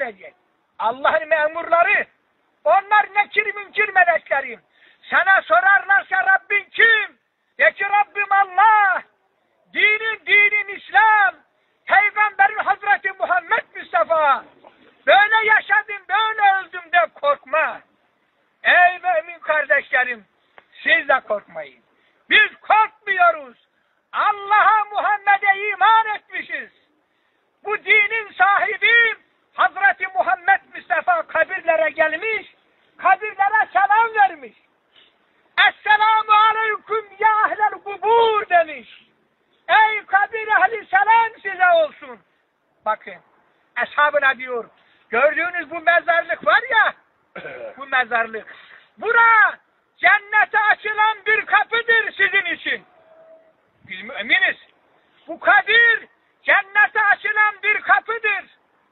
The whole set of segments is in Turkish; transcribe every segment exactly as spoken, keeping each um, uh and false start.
gelecek. Allah'ın memurları, onlar nekir münkir meleklerim. Sana sorarlarsa Rabbin kim? De ki Rabbim Allah. Dinin dinin İslam. Peygamberin Hazreti Muhammed Mustafa. Böyle yaşadım, böyle öldüm de korkma. Ey mümin kardeşlerim, siz de korkmayın. Biz korkmuyoruz. Allah'a, Muhammed'e iman etmişiz. Bu dinin sahibi Hazreti Muhammed Mustafa kabirlere gelmiş, kabirlere selam vermiş. Esselamu aleyküm ya ehlel kubur demiş. Ey kabir ehli selam size olsun. Bakın, eshabına diyor, gördüğünüz bu mezarlık var ya, bu mezarlık. Bura cennete açılan bir kapıdır sizin için. Biz müminiz. Bu kabir cennete açılan bir kapıdır.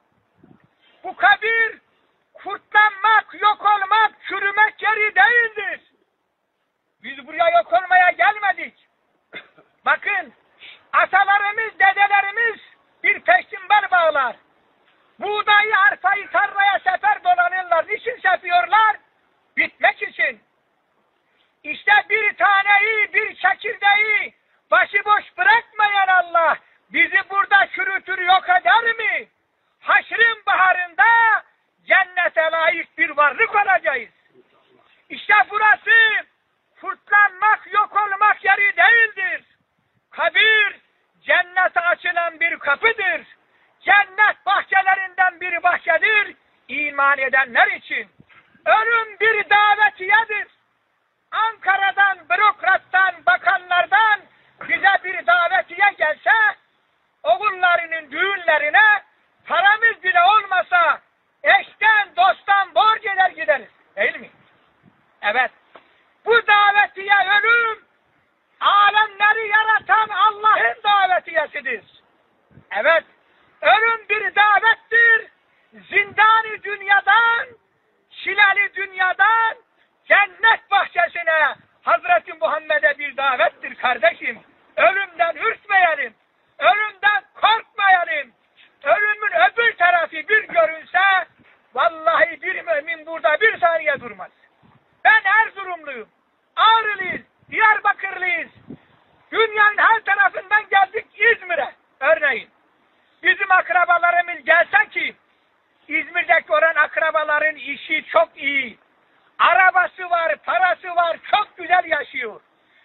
Bu kabir kurtlanmak, yok olmak, çürümek yeri değildir. Biz buraya yok olmaya gelmedik. Bakın, atalarımız, dedelerimiz bir peştimber bağlar. Buğdayı, arpayı tarlaya sefer dolanırlar. Niçin sepiyorlar? Bitmek için. İşte bir taneyi, bir çekirdeği başıboş bırakmayan Allah bizi burada çürütür, yok eder mi? Haşrın baharında cennete layık bir varlık olacağız. İşte burası fırtlanmak, yok olmak yeri değildir. Kabir cennete açılan bir kapıdır. Cennet bahçelerinden bir bahçedir iman edenler için. Ölüm bir davetiyedir. Ankara'dan, bürokrattan, bakanlardan bize bir davetiye gelse, oğullarının düğünlerine paramız bile olmasa eşten, dosttan borç eder gideriz. Değil mi? Evet. Bu davetiye ölüm, alemleri yaratan Allah'ın davetiyesidir. Evet. Ölüm bir davettir. Zindan-ı dünyadan, çileli dünyadan cennet bahçesine Hazreti Muhammed'e bir davettir kardeşim. Ölümden ürkmeyelim. Ölümden korkmayalım. Ölümün öbür tarafı bir görünse vallahi bir mümin burada bir saniye durmaz. Ben Erzurumluyum. Ağrılıyız. Diyarbakırlıyız. Dünyanın her tarafından geldik İzmir'e. Örneğin. Bizim akrabalarımız gelse ki İzmir'deki olan akrabaların işi çok iyi. Arabası var, parası var, çok güzel yaşıyor.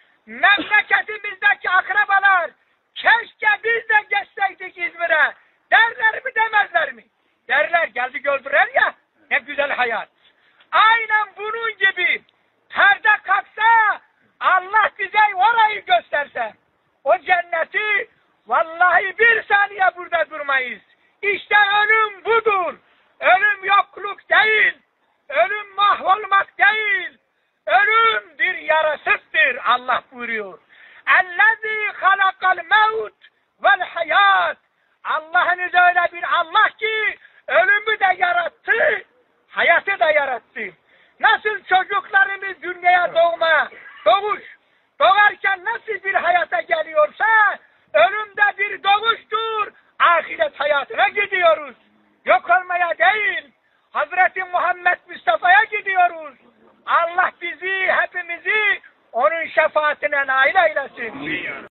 Memleketimizdeki akrabalar keşke biz de geçseydik İzmir'e. Derler mi demezler mi? Derler, geldi gördüler ya, ne güzel hayat. Aynen bunun gibi perde kalksa, Allah bize orayı gösterse, o cenneti vallahi bir saniye burada durmayız. İşte ölüm budur. Ölüm yokluk değil. Ölüm mahvolmak değil. Ölüm bir yaratıktır. Allah buyuruyor. Ellezî halakal mevt vel hayat. Allah'ınız öyle bir Allah ki ölümü de yarattı, hayatı da yarattı. Nasıl çocuklarımız dünyaya doğma, doğuş, doğarken nasıl bir hayata geliyorsa ölüm de bir doğuştur. Ahiret hayatına gidiyoruz. Yok olmaya değil. Hazreti Muhammed Mustafa'ya gidiyoruz. Allah bizi, hepimizi onun şefaatine nail eylesin.